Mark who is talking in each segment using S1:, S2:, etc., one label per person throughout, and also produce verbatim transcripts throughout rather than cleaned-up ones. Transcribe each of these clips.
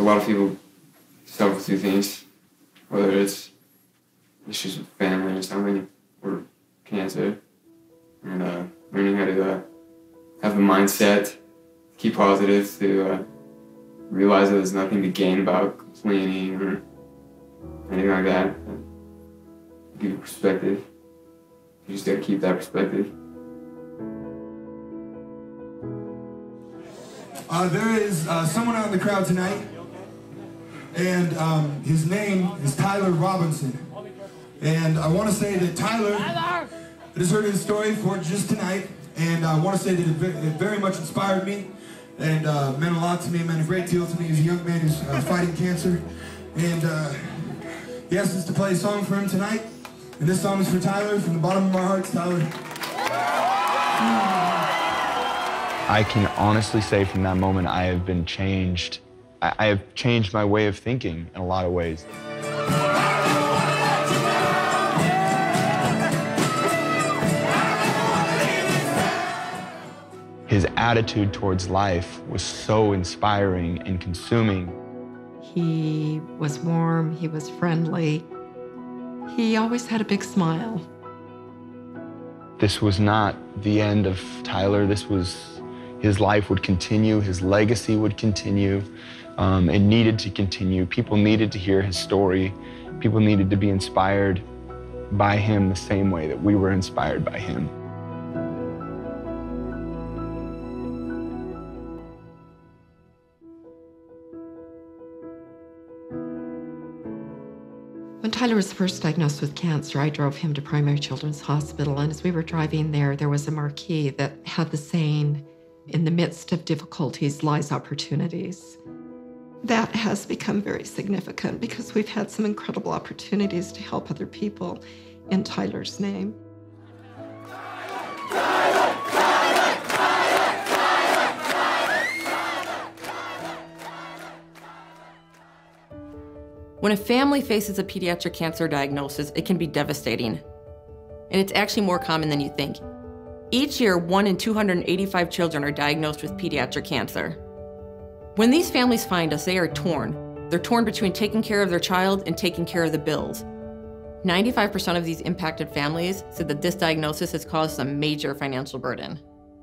S1: a lot of people suffer through things, whether it's issues with family or something, or cancer. And uh, learning how to uh, have the mindset, keep positive, to uh, realize that there's nothing to gain about complaining or anything like that. Give you perspective. You just gotta keep that perspective.
S2: Uh, there is uh, someone out in the crowd tonight, and um, his name is Tyler Robinson. And I want to say that Tyler, I just heard his story for just tonight, and I want to say that it very much inspired me and uh, meant a lot to me, meant a great deal to me as a young man who's uh, fighting cancer. And uh, he asked us to play a song for him tonight, and this song is for Tyler, from the bottom of our hearts, Tyler.
S3: I can honestly say from that moment I have been changed. I, I have changed my way of thinking in a lot of ways. His attitude towards life was so inspiring and consuming.
S4: He was warm, he was friendly. He always had a big smile.
S3: This was not the end of Tyler. This was, his life would continue, his legacy would continue. Um, it needed to continue. People needed to hear his story. People needed to be inspired by him the same way that we were inspired by him.
S4: When Tyler was first diagnosed with cancer, I drove him to Primary Children's Hospital, and as we were driving there, there was a marquee that had the saying, "In the midst of difficulties lies opportunities." That has become very significant because we've had some incredible opportunities to help other people in Tyler's name.
S5: When a family faces a pediatric cancer diagnosis, it can be devastating. And it's actually more common than you think. Each year, one in two hundred eighty-five children are diagnosed with pediatric cancer. When these families find us, they are torn. They're torn between taking care of their child and taking care of the bills. ninety-five percent of these impacted families said that this diagnosis has caused a major financial burden.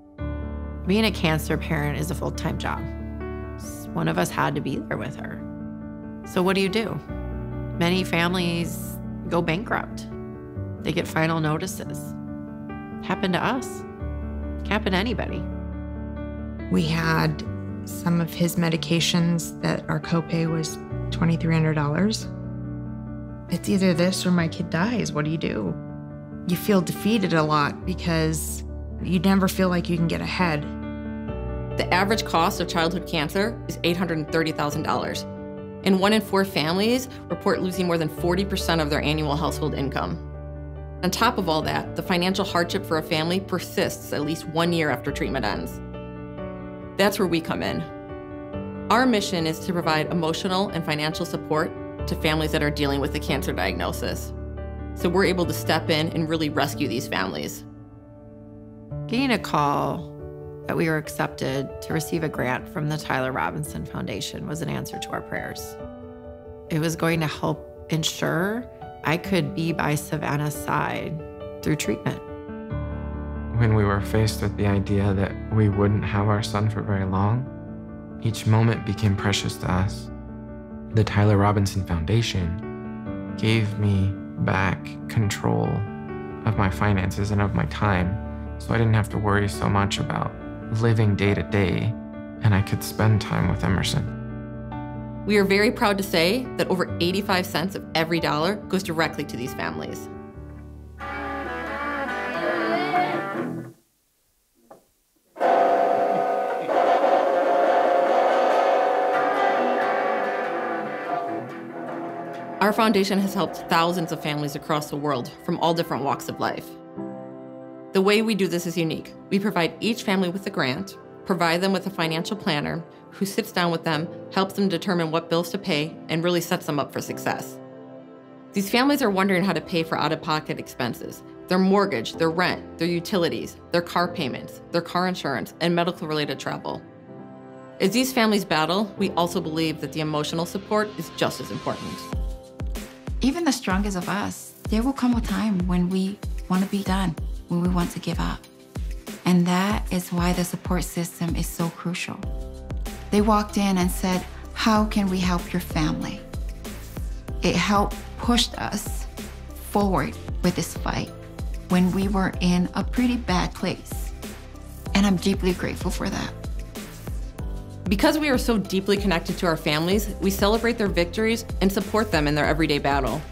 S6: Being a cancer parent is a full-time job. One of us had to be there with her. So what do you do? Many families go bankrupt. They get final notices. Happened to us. Happened to anybody.
S7: We had some of his medications that our copay was twenty-three hundred dollars. It's either this or my kid dies. What do you do? You feel defeated a lot because you never feel like you can get ahead.
S5: The average cost of childhood cancer is eight hundred thirty thousand dollars. And one in four families report losing more than forty percent of their annual household income. On top of all that, the financial hardship for a family persists at least one year after treatment ends. That's where we come in. Our mission is to provide emotional and financial support to families that are dealing with a cancer diagnosis. So we're able to step in and really rescue these families.
S6: Getting a call that we were accepted to receive a grant from the Tyler Robinson Foundation was an answer to our prayers. It was going to help ensure I could be by Savannah's side through treatment.
S8: When we were faced with the idea that we wouldn't have our son for very long, each moment became precious to us. The Tyler Robinson Foundation gave me back control of my finances and of my time, so I didn't have to worry so much about living day to day, and I could spend time with Emerson.
S5: We are very proud to say that over eighty-five cents of every dollar goes directly to these families. Our foundation has helped thousands of families across the world from all different walks of life. The way we do this is unique. We provide each family with a grant, provide them with a financial planner who sits down with them, helps them determine what bills to pay, and really sets them up for success. These families are wondering how to pay for out-of-pocket expenses, their mortgage, their rent, their utilities, their car payments, their car insurance, and medical-related travel. As these families battle, we also believe that the emotional support is just as important.
S9: Even the strongest of us, there will come a time when we want to be done, when we want to give up. And that is why the support system is so crucial. They walked in and said, how can we help your family? It helped push us forward with this fight when we were in a pretty bad place. And I'm deeply grateful for that.
S5: Because we are so deeply connected to our families, we celebrate their victories and support them in their everyday battle.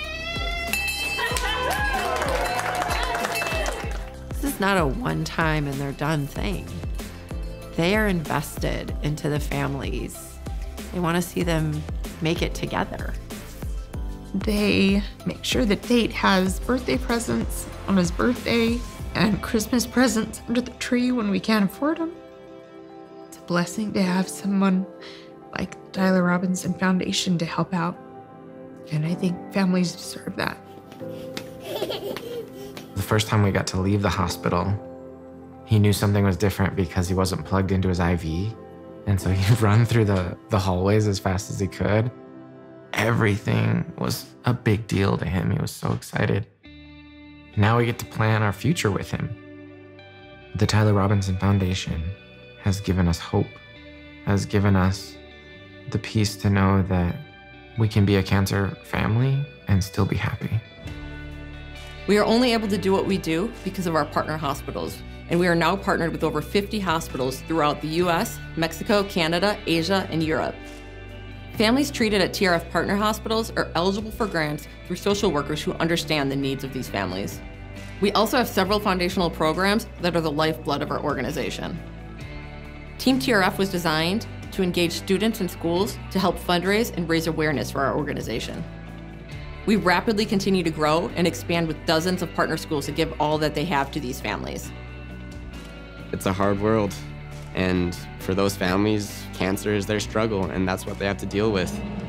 S6: This is not a one-time and they're done thing. They are invested into the families. They want to see them make it together.
S7: They make sure that Tate has birthday presents on his birthday and Christmas presents under the tree when we can't afford them. It's a blessing to have someone like the Tyler Robinson Foundation to help out. And I think families deserve that.
S8: The first time we got to leave the hospital, he knew something was different because he wasn't plugged into his I V. And so he'd run through the, the hallways as fast as he could. Everything was a big deal to him. He was so excited. Now we get to plan our future with him. The Tyler Robinson Foundation has given us hope, has given us the peace to know that we can be a cancer family and still be happy.
S5: We are only able to do what we do because of our partner hospitals, and we are now partnered with over fifty hospitals throughout the U S, Mexico, Canada, Asia, and Europe. Families treated at T R F partner hospitals are eligible for grants through social workers who understand the needs of these families. We also have several foundational programs that are the lifeblood of our organization. Team T R F was designed to engage students in schools to help fundraise and raise awareness for our organization. We rapidly continue to grow and expand with dozens of partner schools to give all that they have to these families.
S10: It's a hard world, and for those families, cancer is their struggle, and that's what they have to deal with.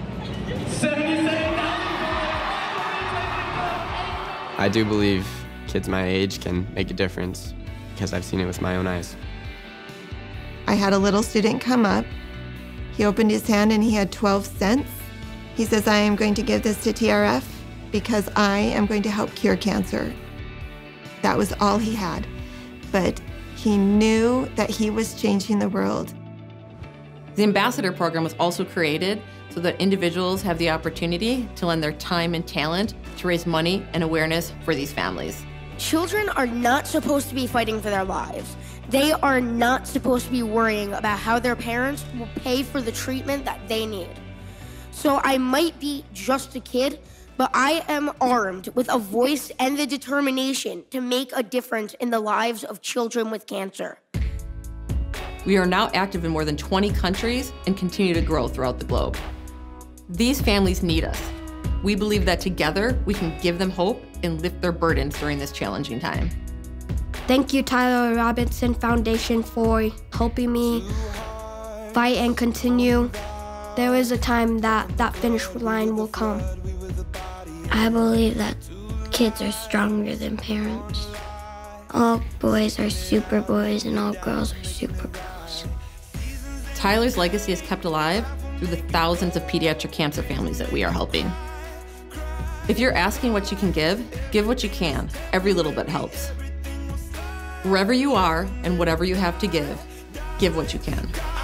S10: I do believe kids my age can make a difference because I've seen it with my own eyes.
S11: I had a little student come up. He opened his hand and he had twelve cents. He says, I am going to give this to T R F because I am going to help cure cancer. That was all he had. But he knew that he was changing the world.
S5: The Ambassador Program was also created so that individuals have the opportunity to lend their time and talent to raise money and awareness for these families.
S12: Children are not supposed to be fighting for their lives. They are not supposed to be worrying about how their parents will pay for the treatment that they need. So I might be just a kid, but I am armed with a voice and the determination to make a difference in the lives of children with cancer.
S5: We are now active in more than twenty countries and continue to grow throughout the globe. These families need us. We believe that together we can give them hope and lift their burdens during this challenging time.
S12: Thank you, Tyler Robinson Foundation, for helping me fight and continue. There is a time that that finish line will come.
S13: I believe that kids are stronger than parents. All boys are super boys and all girls are super girls.
S5: Tyler's legacy is kept alive through the thousands of pediatric cancer families that we are helping. If you're asking what you can give, give what you can. Every little bit helps. Wherever you are and whatever you have to give, give what you can.